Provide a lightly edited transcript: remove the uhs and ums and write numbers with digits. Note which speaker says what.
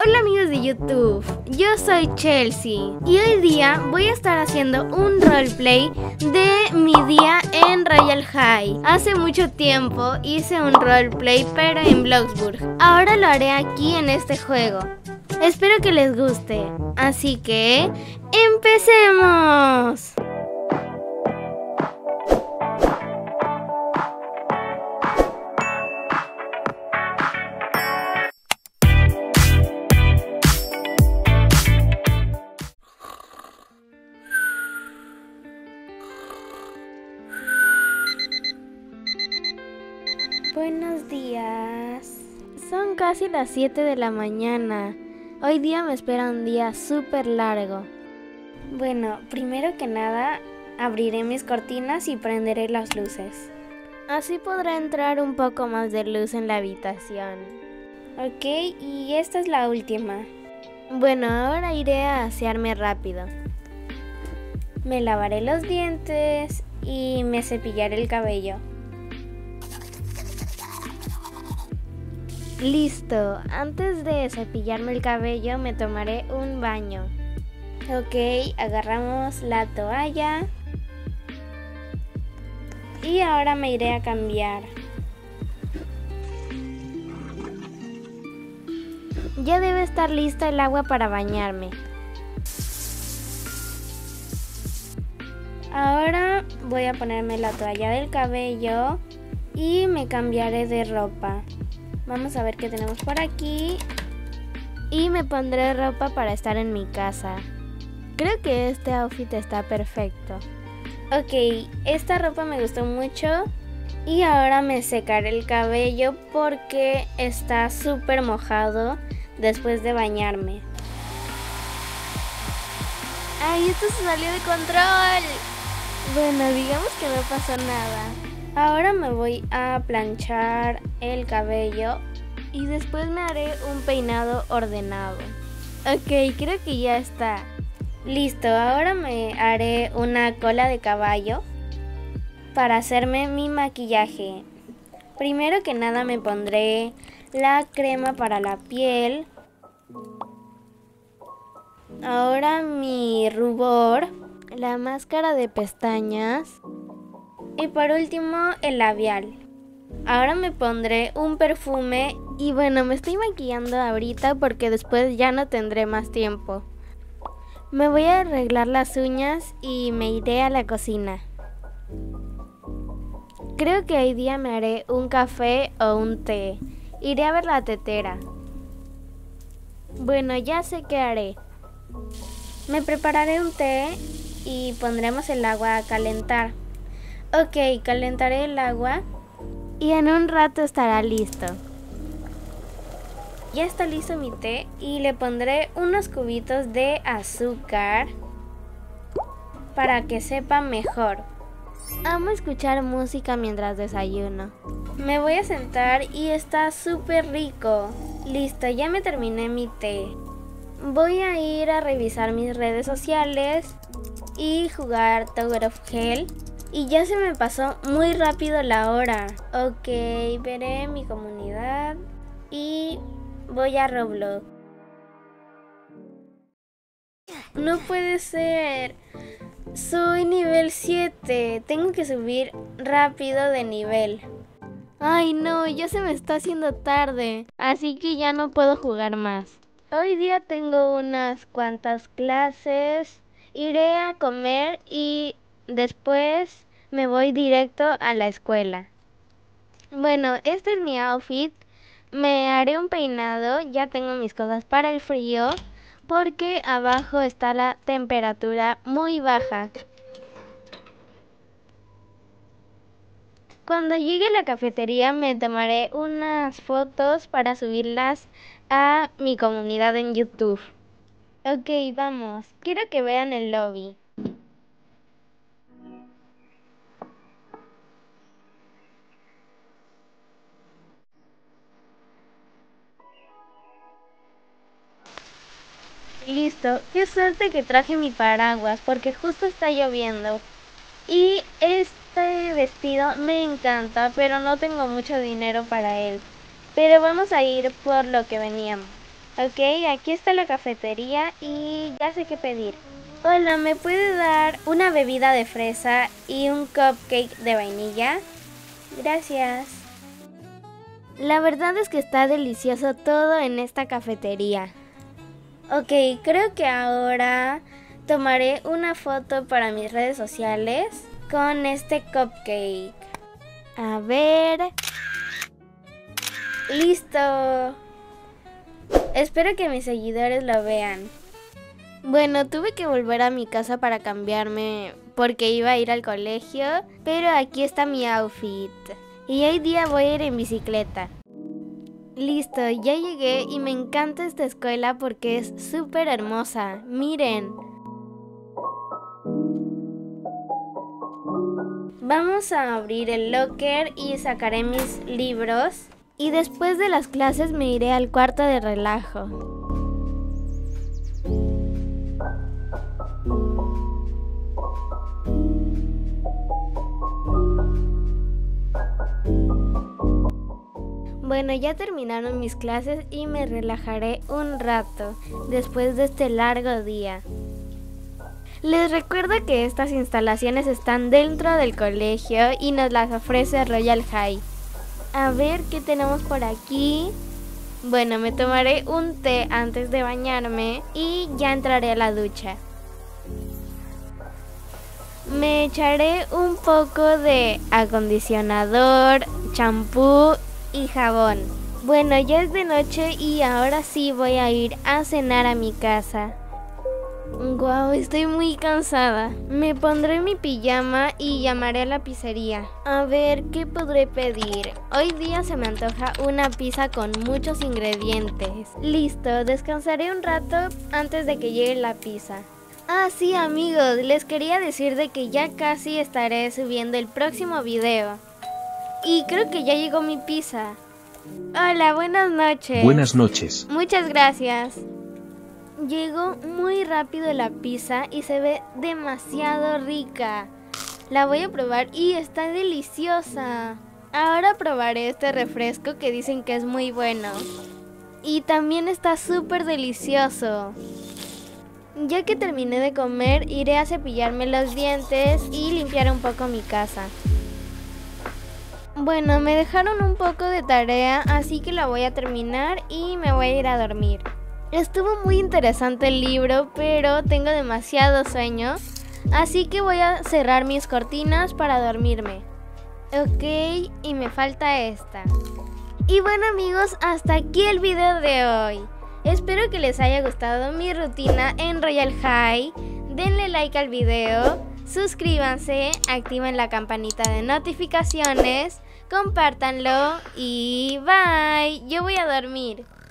Speaker 1: Hola amigos de YouTube, yo soy Chelsea y hoy día voy a estar haciendo un roleplay de mi día en Royal High. Hace mucho tiempo hice un roleplay pero en Bloxburg. Ahora lo haré aquí en este juego. Espero que les guste, así que ¡empecemos! Buenos días. Son casi las 7 de la mañana. Hoy día me espera un día súper largo. Bueno, primero que nada, abriré mis cortinas y prenderé las luces. Así podrá entrar un poco más de luz en la habitación. Ok, y esta es la última. Bueno, ahora iré a asearme rápido. Me lavaré los dientes y me cepillaré el cabello. Listo, antes de cepillarme el cabello me tomaré un baño. Ok, agarramos la toalla. Y ahora me iré a cambiar. Ya debe estar lista el agua para bañarme. Ahora voy a ponerme la toalla del cabello y me cambiaré de ropa. Vamos a ver qué tenemos por aquí. Y me pondré ropa para estar en mi casa. Creo que este outfit está perfecto. Ok, esta ropa me gustó mucho. Y ahora me secaré el cabello porque está súper mojado después de bañarme. ¡Ay, esto se salió de control! Bueno, digamos que no pasó nada. Ahora me voy a planchar el cabello y después me haré un peinado ordenado. Ok, creo que ya está. Listo, ahora me haré una cola de caballo para hacerme mi maquillaje. Primero que nada me pondré la crema para la piel. Ahora mi rubor, la máscara de pestañas. Y por último, el labial. Ahora me pondré un perfume y bueno, me estoy maquillando ahorita porque después ya no tendré más tiempo. Me voy a arreglar las uñas y me iré a la cocina. Creo que hoy día me haré un café o un té. Iré a ver la tetera. Bueno, ya sé qué haré. Me prepararé un té y pondremos el agua a calentar. Ok, calentaré el agua y en un rato estará listo. Ya está listo mi té y le pondré unos cubitos de azúcar para que sepa mejor. Amo escuchar música mientras desayuno. Me voy a sentar y está súper rico. Listo, ya me terminé mi té. Voy a ir a revisar mis redes sociales y jugar Tower of Hell. Y ya se me pasó muy rápido la hora. Ok, veré mi comunidad y voy a Roblox. No puede ser. Soy nivel 7. Tengo que subir rápido de nivel. Ay no, ya se me está haciendo tarde. Así que ya no puedo jugar más. Hoy día tengo unas cuantas clases. Iré a comer y después me voy directo a la escuela. Bueno, este es mi outfit. Me haré un peinado, ya tengo mis cosas para el frío, porque abajo está la temperatura muy baja. Cuando llegue a la cafetería me tomaré unas fotos para subirlas a mi comunidad en YouTube. Ok, vamos. Quiero que vean el lobby. Listo, qué suerte que traje mi paraguas porque justo está lloviendo. Y este vestido me encanta, pero no tengo mucho dinero para él. Pero vamos a ir por lo que veníamos. Ok, aquí está la cafetería y ya sé qué pedir. Hola, ¿me puede dar una bebida de fresa y un cupcake de vainilla? Gracias. La verdad es que está delicioso todo en esta cafetería. Ok, creo que ahora tomaré una foto para mis redes sociales con este cupcake. A ver... ¡Listo! Espero que mis seguidores lo vean. Bueno, tuve que volver a mi casa para cambiarme porque iba a ir al colegio, pero aquí está mi outfit. Y hoy día voy a ir en bicicleta. Listo, ya llegué y me encanta esta escuela porque es súper hermosa. Miren. Vamos a abrir el locker y sacaré mis libros. Y después de las clases me iré al cuarto de relajo. Bueno, ya terminaron mis clases y me relajaré un rato después de este largo día. Les recuerdo que estas instalaciones están dentro del colegio y nos las ofrece Royal High. A ver qué tenemos por aquí. Bueno, me tomaré un té antes de bañarme y ya entraré a la ducha. Me echaré un poco de acondicionador, champú y jabón. Bueno, ya es de noche y ahora sí voy a ir a cenar a mi casa. Wow, estoy muy cansada. Me pondré mi pijama y llamaré a la pizzería. A ver, ¿qué podré pedir? Hoy día se me antoja una pizza con muchos ingredientes. Listo, descansaré un rato antes de que llegue la pizza. Ah, sí, amigos, les quería decir de que ya casi estaré subiendo el próximo video. Y creo que ya llegó mi pizza. Hola, buenas noches.
Speaker 2: Buenas noches.
Speaker 1: Muchas gracias. Llegó muy rápido la pizza y se ve demasiado rica. La voy a probar y está deliciosa. Ahora probaré este refresco que dicen que es muy bueno. Y también está súper delicioso. Ya que terminé de comer, iré a cepillarme los dientes y limpiar un poco mi casa. Bueno, me dejaron un poco de tarea, así que la voy a terminar y me voy a ir a dormir. Estuvo muy interesante el libro, pero tengo demasiado sueño, así que voy a cerrar mis cortinas para dormirme. Ok, y me falta esta. Y bueno amigos, hasta aquí el video de hoy. Espero que les haya gustado mi rutina en Royal High. Denle like al video, suscríbanse, activen la campanita de notificaciones, compártanlo y bye. Yo voy a dormir.